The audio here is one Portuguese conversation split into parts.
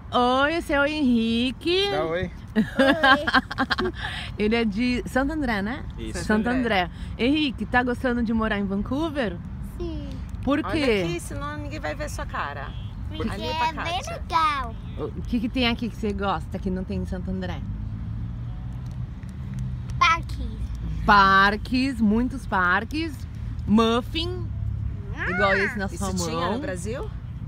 Oi, esse é o Henrique. Dá oi. Ele é de Santo André, né? Isso. Santo André. Henrique, tá gostando de morar em Vancouver? Sim. Por Olha quê? aqui, senão ninguém vai ver sua cara. Porque Ali é pra bem Kátia. legal. O que tem aqui que você gosta que não tem em Santo André? Parque. Parques, muitos parques. Muffin, igual esse na sua Isso tinha no mão. Brasil?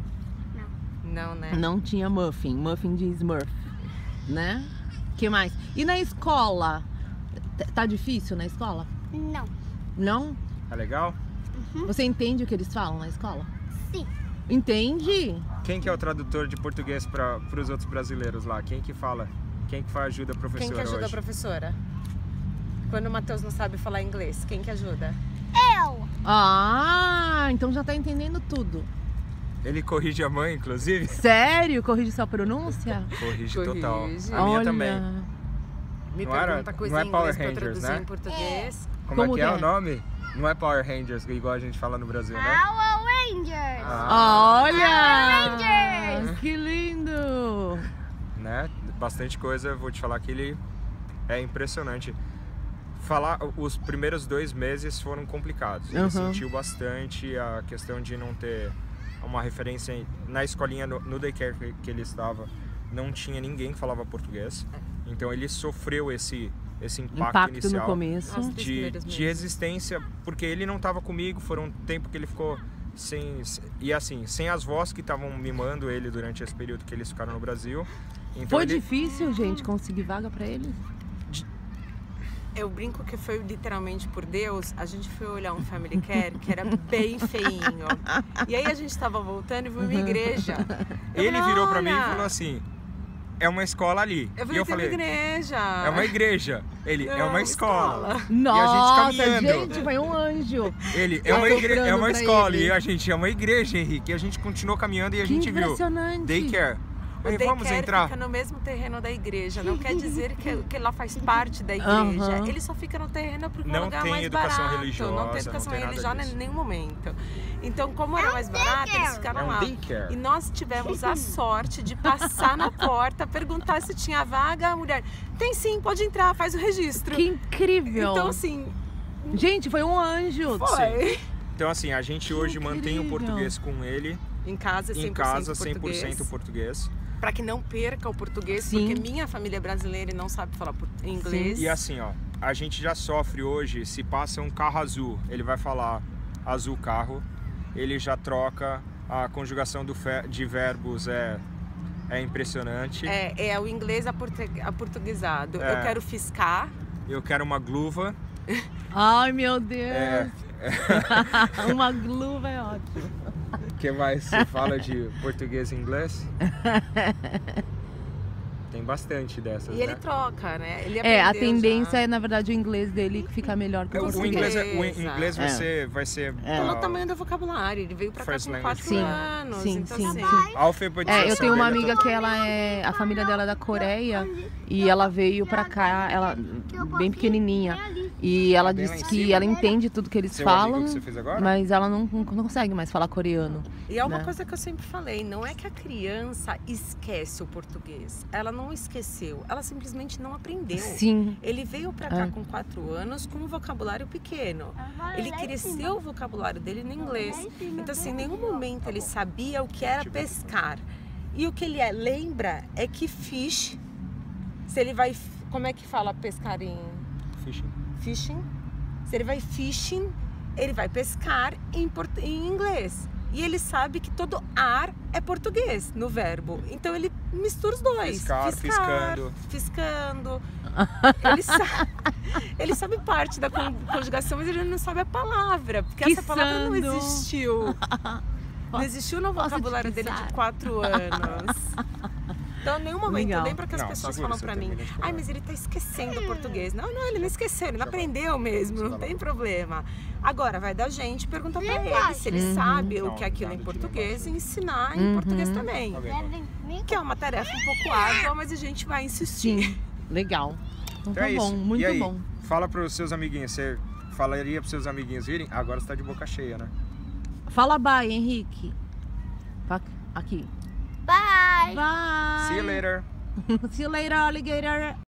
Não, né? Não tinha muffin, muffin de Smurf, né? Que mais? E na escola? Tá difícil na escola? Não. Não? Tá legal? Você entende o que eles falam na escola? Sim. Entende? Quem que é o tradutor de português para os outros brasileiros lá? Quem que fala? Quem que ajuda a professora Quem que ajuda hoje? a professora? Quando o Matheus não sabe falar inglês, quem que ajuda? Eu. Ah, então já tá entendendo tudo. Ele corrige a mãe, inclusive? Sério? Corrige sua pronúncia? Corrige Corrige. total. A minha Olha. também. Me Não era- pergunta coisa não é em Power inglês pra eu Rangers, traduzir né? em português. Como Como é que é que o é? nome? Não é Power Rangers, igual a gente fala no Brasil, né? Power Rangers. Olha! Rangers. Que lindo! Né? Bastante coisa, vou te falar que ele é impressionante. Falar, os primeiros 2 meses foram complicados. Ele Uhum. sentiu bastante a questão de não ter uma referência na escolinha, no daycare que ele estava, não tinha ninguém que falava português. Então ele sofreu esse impacto No inicial começo. Nossa. de resistência, porque ele não estava comigo, foram um tempo que ele ficou sem as vozes que estavam mimando ele durante esse período que eles ficaram no Brasil. Então Foi ele, difícil, gente, conseguir vaga pra eles? Eu brinco que foi literalmente por Deus. A gente foi olhar um family care que era bem feinho. E aí a gente tava voltando e viu uma igreja. Eu ele falei, virou pra mim e "Olha, falou assim: é uma escola ali. Eu E falei, eu tem uma falei: igreja. é uma igreja. Ele: é Não, uma escola. Nossa, caminhando. gente, foi um anjo. Ele: é Eu uma, tô é olhando uma pra escola. ele. E a gente: é uma igreja, Henrique. E a gente continuou caminhando e a Que gente viu impressionante. daycare. O Aí, vamos daycare entrar? fica no mesmo terreno da igreja. Não quer dizer que lá faz parte da igreja. Aham. Ele só fica no terreno porque é Não um lugar tem mais educação barato. religiosa, Não tem não educação tem nada religiosa disso. em nenhum momento. Então, como era mais barato, eles ficaram É um lá. daycare. E nós tivemos a sorte de passar na porta, perguntar se tinha vaga. A mulher: tem sim, pode entrar, faz o registro. Que incrível. Então, assim, Gente, foi um anjo. foi. Então, assim, a gente hoje mantém o incrível. português com ele. Em casa, 100% Em casa, português. 100% português. Para que não perca o português, Sim. porque minha família é brasileira e não sabe falar inglês. E assim, ó, a gente já sofre hoje, se passa um carro azul, ele vai falar azul carro, ele já troca, a conjugação de verbos é impressionante. É o inglês aportuguesado. É. Eu quero fiscar. Eu quero uma gluva. Ai, meu Deus. É. Uma gluva é ótimo. O que mais se fala de português e inglês? Tem bastante dessas, E ele né? troca, né? Ele É, a aprendeu tendência já. é, na verdade, o inglês dele ficar melhor que o O português. inglês vai É. ser É. Pelo tamanho do vocabulário. Ele veio pra cá First com language. 4 Sim, anos. sim, então, sim, assim, sim. a alfabetização É, eu tenho uma dele é amiga que ela é. A família dela é da Coreia e ela veio pra cá, ela bem pequenininha. E ela Bem lá disse em que cima. ela entende tudo que eles Seu amigo falam, que você fez agora? mas ela não consegue mais falar coreano. E é uma né? coisa que eu sempre falei, não é que a criança esquece o português. Ela não esqueceu, ela simplesmente não aprendeu. Sim. Ele veio pra cá É. com 4 anos com um vocabulário pequeno. Ele cresceu o vocabulário dele no inglês. Então, assim, em nenhum momento ele sabia o que era pescar. E o que ele lembra é que fish, se ele vai, como é que fala pescar em fishing? Se ele vai fishing, ele vai pescar em inglês. E ele sabe que todo ar é português no verbo. Então ele mistura os dois. Fiscar, Fiscando. Ele sabe parte da conjugação, mas ele não sabe a palavra. Porque essa palavra não Quiçando. existiu. Não existiu no Posso te vocabulário dele quiçar? de 4 anos. Então, em nenhum momento, Legal. eu lembro que as Não, pessoas segura, falam você pra mim: termina de falar. ai, mas ele tá esquecendo o português. Não, ele não esqueceu, ele não aprendeu mesmo, não tem problema. Agora, vai da gente perguntar pra ele se ele sabe o que é aquilo em português e ensinar em português também. Que é uma tarefa um pouco árdua, mas a gente vai insistir. Sim. Legal. Então Então tá é bom, isso. muito E aí, bom. fala pros seus amiguinhos, você falaria pros seus amiguinhos virem? Agora você tá de boca cheia, né? Fala bye, Henrique. Aqui. Bye. Bye. See you later. See you later, alligator.